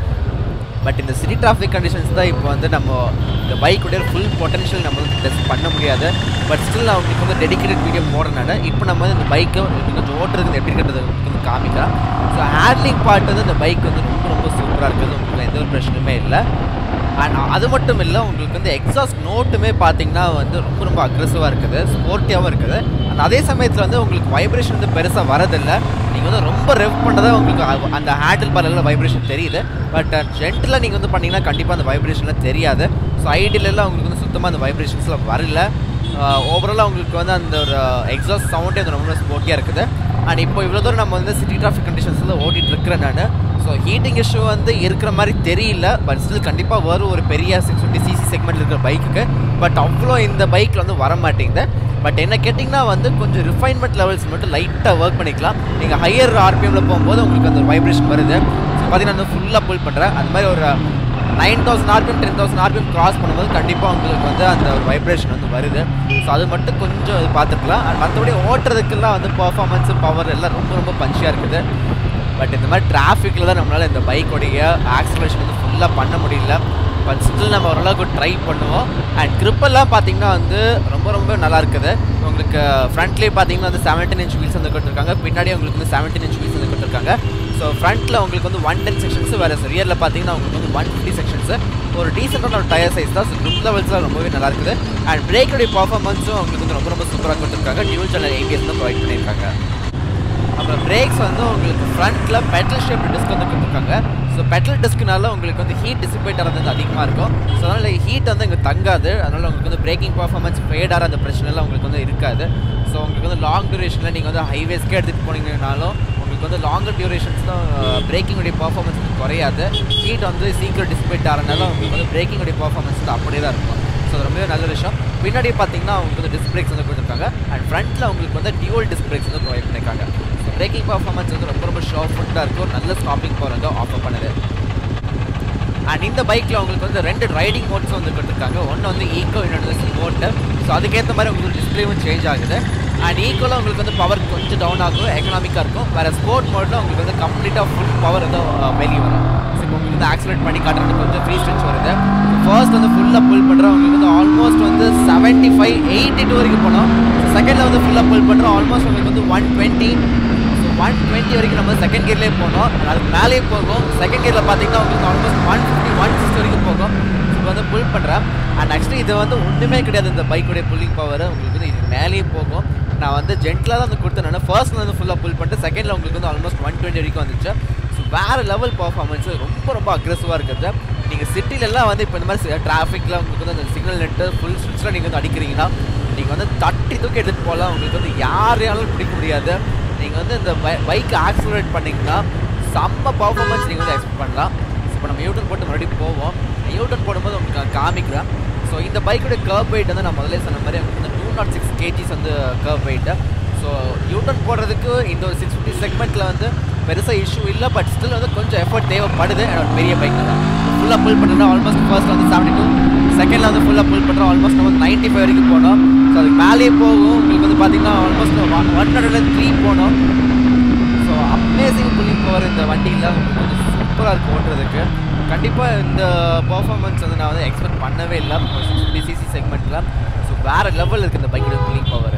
பட் இந்த சிட்டி டிராஃபிக் கண்டிஷன்ஸ் தான் இப்போ வந்து நம்ம இந்த பைக்குடைய ஃபுல் பொட்டன்ஷியல் நம்ம வந்து டெஸ்ட் பண்ண முடியாது. பட் ஸ்டில் நான் உங்களுக்கு வந்து டெடிக்கேட்டட் வீடியோ போடுறதுனால இப்போ நம்ம வந்து இந்த பைக்கை கொஞ்சம் ஓட்டுறதுக்கு எப்படி இருக்கிறது வந்து காமிக்கலாம். ஸோ ஹேண்ட்லிங் பார்ட் வந்து இந்த பைக் வந்து ரொம்ப ரொம்ப சூப்பராக இருக்குது. உங்களுக்கு எந்த ஒரு பிரச்சனையுமே இல்லை. அண்ட் அது மட்டும் இல்லை, உங்களுக்கு வந்து எக்ஸாஸ்ட் நோட்டுமே பார்த்தீங்கன்னா வந்து ரொம்ப ரொம்ப அக்ரெசிவாக இருக்குது, ஸ்போர்ட்டியாகவும் இருக்குது. அண்ட் அதே சமயத்தில் வந்து உங்களுக்கு வைப்ரேஷன் வந்து பெருசாக வரதில்லை. நீங்கள் வந்து ரொம்ப ரெவ் பண்ணதாக உங்களுக்கு அந்த ஹேண்டில் பார்ல வைப்ரேஷன் தெரியுது. பட் ஜென்டில் நீங்கள் வந்து பண்ணிங்கன்னா கண்டிப்பாக அந்த வைப்ரேஷன்லாம் தெரியாது. ஸோ ஐடியிலலாம் உங்களுக்கு வந்து சுத்தமாக அந்த வைப்ரேஷன்ஸ்லாம் வரல. ஓவராலாக உங்களுக்கு வந்து அந்த ஒரு எக்ஸாஸ்ட் சவுண்டே வந்து ரொம்ப ஸ்போர்ட்டியாக இருக்குது. அண்ட் இப்போ இவ்வளோ தூரம் நம்ம வந்து சிட்டி டிராஃபிக் கண்டிஷன்ஸில் ஓட்டிகிட்டு இருக்கிறேன் நான். ஸோ ஹீட்டிங் இஷ்யூ வந்து இருக்கிற மாதிரி தெரியல. பட் ஸ்டில் கண்டிப்பாக வரும் ஒரு பெரிய சிக்ஸ் ஃபிஃப்டி சிசி செக்மெண்ட் இருக்கிற பைக்குக்கு. பட் அவ்வளோ இந்த பைக்கில் வந்து வர மாட்டேங்குது. பட் என்ன கேட்டிங்கன்னா வந்து கொஞ்சம் ரிஃபைன்மெண்ட் லெவல்ஸ் மட்டும் லைட்டாக ஒர்க் பண்ணிக்கலாம். நீங்கள் ஹையர் ஆர்பிஎம்மில் போகும்போது உங்களுக்கு அந்த வைப்ரேஷன் வருது. ஸோ பார்த்தீங்கன்னா வந்து ஃபுல்லாக புல் பண்ணுறேன். அந்த மாதிரி ஒரு nine thousand RPM ten thousand RPM cross பண்ணும்போது கண்டிப்பாக உங்களுக்கு வந்து அந்த ஒரு வைப்ரேஷன் வந்து வருது. ஸோ அது மட்டும் கொஞ்சம் இது பார்த்துக்கலாம். அண்ட் மற்றபடி ஓட்டுறதுக்கெல்லாம் வந்து பர்ஃபார்மன்ஸு பவர் எல்லாம் ரொம்ப ரொம்ப பஞ்சியாக இருக்குது. பட் இந்த மாதிரி டிராஃபிக்கில் தான் நம்மளால் இந்த பைக்கோடைய ஆக்சிலரேஷன் வந்து ஃபுல்லாக பண்ண முடியல. பட் ஸ்டில் நம்ம ஓரளவுக்கு ட்ரை பண்ணுவோம். அண்ட் க்ரிப்பெல்லாம் பார்த்தீங்கன்னா வந்து ரொம்ப ரொம்ப நல்லா இருக்குது. உங்களுக்கு ஃப்ரண்ட்லேயே பார்த்தீங்கன்னா வந்து செவன்டீன் இன்ச் வீல்ஸ் வந்து கொடுத்துருக்காங்க. பின்னாடியே உங்களுக்கு வந்து செவன்டீன் இன்ச் வீல்ஸ் வந்து கொடுத்துருக்காங்க. ஸோ ஃப்ரண்ட்டில் உங்களுக்கு வந்து ஒன் டென் செக்ஷன்ஸ், வேறு ரியரில் பார்த்தீங்கன்னா உங்களுக்கு வந்து ஒன் ஃபிஃப்டி செக்ஷன்ஸு. ஒரு டீசெண்டான ஒரு டயர் சைஸ் தான். ஸோ க்ரிப் லெவல்ஸ்லாம் ரொம்பவே நல்லா இருக்குது. அண்ட் பிரேக்கோடைய பர்ஃபார்மன்ஸும் உங்களுக்கு வந்து ரொம்ப ரொம்ப சூப்பராக கொடுத்துருக்காங்க. டியூல் சேனல் ஏபிஎஸ் தான் ப்ரொவைட் பண்ணியிருக்காங்க. அப்புறம் பிரேக்ஸ் வந்து உங்களுக்கு ஃப்ரண்ட்டில் பெட்டல் ஷேப் டிஸ்க் வந்து கொடுத்துருக்காங்க. ஸோ பெட்டல் டிஸ்க்குனால உங்களுக்கு வந்து ஹீட் டிசிபேட் ஆகிறது வந்து அதிகமாக இருக்கும். ஸோ அதனால் ஹீட் வந்து இங்கே தங்காது. அதனால் உங்களுக்கு வந்து பிரேக்கிங் பர்ஃபார்மன்ஸ் ஃபேடாகிற அந்த பிரச்சனைலாம் உங்களுக்கு வந்து இருக்காது. ஸோ உங்களுக்கு வந்து லாங் டியூரேஷனில் நீங்கள் வந்து ஹைவேஸ்க்கே எடுத்துகிட்டு போனீங்கன்னாலும் உங்களுக்கு வந்து லாங்கர் டியூரேஷன்ஸ் தான் பிரேக்கிங்குடைய பர்ஃபார்மன்ஸ் வந்து குறையாது. ஹீட் வந்து சீக்கிரம் டிசிபேட் ஆகிறதுனால உங்களுக்கு வந்து பிரேக்கிங்குடைய பர்ஃபார்மன்ஸ் வந்து அப்படியே தான் இருக்கும். ஸோ அது ரொம்பவே நல்ல விஷயம். பின்னாடி பார்த்தீங்கன்னா உங்களுக்கு வந்து டிஸ்க் பிரேக்ஸ் வந்து கொடுத்துருக்காங்க. அண்ட் ஃப்ரண்ட்டில் உங்களுக்கு வந்து டியூவல் டிஸ்க் பிரேக்ஸ் வந்து ப்ரொவைட் பண்ணியிருக்காங்க. ஸோ பிரேக்கிங் பர்ஃபார்மன்ஸ் வந்து ரொம்ப ரொம்ப ஷார்ப்ஃபுட்டாக இருக்கும். ஒரு நல்ல ஸ்டாப்பிங் பவர் வந்து ஆஃபர் பண்ணுது. அண்ட் இந்த பைக்கில் உங்களுக்கு வந்து ரெண்டு ரைடிங் மோட்ஸ் வந்து கொடுத்துருக்காங்க. ஒன்று வந்து ஈக்கோ, இன்னொன்று வந்து ஸ்போர்ட். ஸோ அதுக்கேற்ற மாதிரி உங்களுக்கு டிஸ்பிளேவும் சேஞ்ச் ஆகுது. அண்ட் ஈக்கோவில் உங்களுக்கு வந்து பவர் கொஞ்சம் டவுன் ஆகும், எக்கனாமிக்காக இருக்கும். வேறு ஸ்போர்ட் மோடில் உங்களுக்கு வந்து கம்ப்ளீட்டாக ஃபுல் பவர் வந்து வெளியே வரும். ஸோ இப்போ உங்களுக்கு வந்து ஆக்சிலேட் பண்ணி காட்டுறதுக்கு கொஞ்சம் ஃப்ரீ ஸ்ட்ரெச் வருது. ஃபர்ஸ்ட் வந்து ஃபுல்லாக புல் பண்ணுறோம். உங்களுக்கு வந்து ஆல்மோஸ்ட் வந்து செவன்ட்டி ஃபைவ் எயிட்டி டூ வரைக்கும் போனோம். செகண்டில் வந்து ஃபுல்லாக புல் பண்ணுறோம். ஆல்மோஸ்ட் உங்களுக்கு வந்து one twenty so one twenty வரைக்கும் நம்ம செகண்ட் கியர்லேயே போனோம். அதுக்கு மேலேயே போகும். செகண்ட் கியரில் பார்த்தீங்கன்னா உங்களுக்கு almost one fifty one sixty வரைக்கும் போகும். ஸோ இப்போ வந்து புல் பண்ணுறேன். அண்ட் ஆக்சுவலி இது வந்து ஒன்றுமே கிடையாது. இந்த பைக்குடைய புல்லிங் பவர் உங்களுக்கு வந்து இது மேலேயே போகும். நான் வந்து ஜென்டிலாக தான் வந்து கொடுத்தேன். ஃபர்ஸ்ட்டில் வந்து ஃபுல்லாக புல் பண்ணிட்டு செகண்டில் உங்களுக்கு வந்து ஆல்மோஸ்ட் ஒன் டுவெண்ட்டி வரைக்கும் வந்துச்சு. ஸோ வேறு லெவல் பர்ஃபார்மன்ஸு ரொம்ப ரொம்ப அக்ரெசிவாக இருக்குது. நீங்கள் சிட்டிலெல்லாம் வந்து இப்போ இந்த மாதிரி டிராஃபிக்கில் உங்களுக்கு வந்து அந்த சிக்னல் நெட்டு ஃபுல் ஸ்விட்சில் நீங்கள் வந்து அடிக்கிறீங்கன்னா நீங்கள் வந்து தட்டி தூக்கி எடுத்துகிட்டு போகலாம். உங்களுக்கு வந்து யாரையாலும் பிடிக்க முடியாது. நீங்கள் வந்து இந்த பை பைக்கை ஆக்சிலரேட் பண்ணிங்கன்னா செம்ம பர்ஃபார்மன்ஸ் நீங்கள் வந்து எக்ஸ்பெக்ட் பண்ணலாம். இப்போ நம்ம யூட்டன் போட்டு மறுபடியும் போவோம். யூட்டன் போடும்போது உங்களுக்கு நான் காமிக்கிறேன். ஸோ இந்த பைக்குடைய கர்வ் வெயிட் வந்து நான் முதல்ல சொன்ன மாதிரி உங்களுக்கு வந்து டூ நாட் சிக்ஸ் கேஜிஸ் வந்து கர்வ் வெயிட்டு. ஸோ யூட்டன் போடுறதுக்கு இந்த ஒரு சிக்ஸ் ஃபிஃப்டி செக்மெண்ட்டில் வந்து பெருசாக இஷ்யூ இல்லை. பட் ஸ்டில் வந்து கொஞ்சம் எஃபர்ட் தேவைப்படுது. என்னோட பெரிய பைக் தான் ஃபுல்லாக புல் பண்ணுறோம். ஆல்மோஸ்ட் ஃபர்ஸ்ட்டில் வந்து செவன்ட்டி டூ செகண்டில் வந்து ஃபுல்லாக புல் பண்ணுறோம். ஆல்மோஸ்ட் நம்ம வந்து நைன்ட்டி ஃபைவ் வரைக்கும் போனோம். ஸோ அதுக்கு மேலேயே போகும். உங்களுக்கு வந்து பார்த்தீங்கன்னா almost one one hundred three போனோம். ஸோ அமேசிங் புல்லிங் பவர் இந்த வண்டியில் உங்களுக்கு வந்து சூப்பராக இருக்குது ஓட்டுறதுக்கு. கண்டிப்பாக இந்த பர்ஃபார்மன்ஸ் வந்து நான் வந்து எக்ஸ்பெக்ட் பண்ணவே இல்லை சிக்ஸ் ஃபிஃப்டி சிசி செக்மெண்ட்டில். ஸோ வேறு லெவல் இருக்குது இந்த பைக்கோட புல்லிங் பவர்.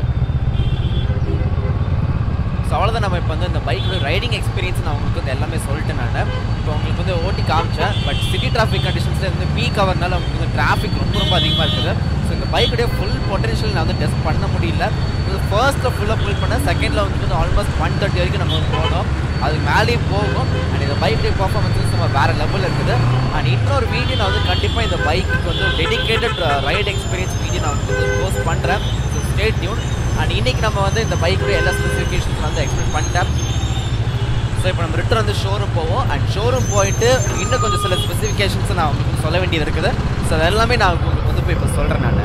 ஸோ அவ்வளோதான். நம்ம இப்போ வந்து இந்த பைக்கோட ரைடிங் எக்ஸ்பீரியன்ஸ் நான் உங்களுக்கு வந்து எல்லாமே சொல்லிட்டேன். நான் இப்போ உங்களுக்கு வந்து ஓட்டி காமிச்சேன். பட் சிட்டி டிராஃபிக் கண்டிஷன்ஸில் வந்து பீக் ஹவர்னால உங்களுக்கு வந்து டிராஃபிக் ரொம்ப ரொம்ப அதிகமாக இருக்குது. ஸோ இந்த பைக்குடைய ஃபுல் பொட்டன்ஷியல் நான் வந்து டெஸ்ட் பண்ண முடியல. ஃபர்ஸ்ட்டில் ஃபுல்லாக புல் பண்ணேன். செகண்டில் வந்து வந்து ஆல்மோஸ்ட் ஒன் தேர்ட்டி வரைக்கும் நம்ம போனோம். அதுக்கு மேலேயே போகும். அண்ட் இந்த பைக்குடைய பர்ஃபார்மன்ஸஸ் நம்ம வேறு லெவலில் இருக்குது. அண்ட் இன்னொரு வீடியோ நான் வந்து கண்டிப்பாக இந்த பைக்குக்கு வந்து டெடிக்கேட்டட் ரைடு எக்ஸ்பீரியன்ஸ் வீடியோ நான் வந்து போஸ்ட் பண்ணுறேன். So stay tune. அண்ட் இன்றைக்கி நம்ம வந்து இந்த பைக்குடைய எல்லா ஸ்பெசிஃபிகேஷன்ஸ் வந்து எக்ஸ்பிளைன் பண்ணிட்டேன். ஸோ இப்போ நம்ம ரிட்டர்ன் வந்து ஷோரூம் போவோம். அண்ட் ஷோரூம் போயிட்டு இன்னும் கொஞ்சம் சில ஸ்பெசிஃபிகேஷன்ஸை நான் உங்களுக்கு சொல்ல வேண்டியது இருக்குது. ஸோ அது எல்லாமே நான் உங்களுக்கு வந்து இப்போ இப்போ சொல்கிறேன் நான்.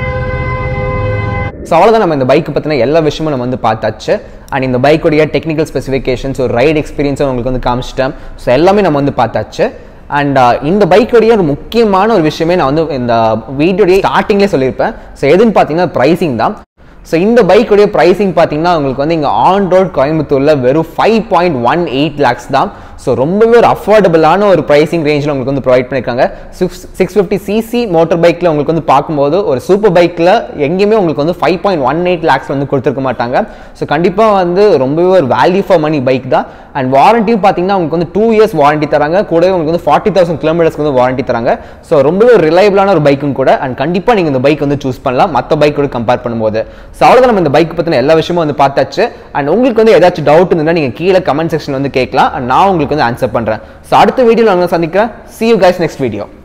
ஸோ அவ்வளோதான். நம்ம இந்த பைக்கு பற்றின எல்லா விஷயமும் நம்ம வந்து பார்த்தாச்சு. அண்ட் இந்த பைக்குடைய டெக்னிக்கல் ஸ்பெசிஃபிகேஷன்ஸ் ஒரு ரைட் எக்ஸ்பீரியன்ஸும் உங்களுக்கு வந்து காமிச்சிட்டேன். ஸோ எல்லாமே நம்ம வந்து பார்த்தாச்சு. அண்ட் இந்த பைக்கோடைய ஒரு முக்கியமான ஒரு விஷயமே நான் வந்து இந்த வீடியோடைய ஸ்டார்டிங்லேயே சொல்லியிருப்பேன். ஸோ எதுன்னு பார்த்தீங்கன்னா ப்ரைஸிங் தான். ஸோ இந்த பைக்குடைய ப்ரைஸிங் பார்த்தீங்கன்னா உங்களுக்கு வந்து இங்கே ஆன் ரோட் கோயம்புத்தூரில் வெறும் five point one eight lakhs தான். ஸோ ரொம்பவே ஒரு அஃபோர்டபுளான ஒரு ப்ரைஸிங் ரேஞ்சில் உங்களுக்கு வந்து ப்ரொவைட் பண்ணியிருக்காங்க. Six six fifty CC motor பைக்கில் உங்களுக்கு வந்து பார்க்கும்போது ஒரு சூப்பர் பைக்கில் எங்கேயுமே உங்களுக்கு வந்து five point one eight lakhs வந்து கொடுத்துருக்க மாட்டாங்க. ஸோ கண்டிப்பாக வந்து ரொம்பவே ஒரு வேல்யூ ஃபார் மணி பைக் தான். அண்ட் வாரண்டியும் பார்த்தீங்கன்னா உங்களுக்கு வந்து டூ இயர்ஸ் வாரண்டி தராங்க. கூடவே உங்களுக்கு வந்து ஃபார்ட்டி தௌசண்ட் கிலோமீட்டர்ஸ்க்கு வந்து வாரண்டி தராங்க. ஸோ ரொம்பவே ஒரு ரிலையபிளான ஒரு பைக்கும் கூட. அண்ட் கண்டிப்பாக நீங்கள் இந்த பைக் வந்து சூஸ் பண்ணலாம் மற்ற பைக்கோட கம்பேர் பண்ணும்போது. ஸோ அவ்வளோதான் நம்ம இந்த பைக் பற்றின எல்லா விஷயமும் வந்து பார்த்தாச்சு. அண்ட் உங்களுக்கு வந்து ஏதாச்சும் டவுட் இருந்தால் நீங்கள் கீழே கமெண்ட் செக்ஷன் வந்து கேட்கலாம். அண்ட் நான் உங்களுக்கு வந்து ஆன்சர் பண்ணுறேன். ஸோ அடுத்த வீடியோவில் நான் சந்திக்கிறேன். See you guys next video.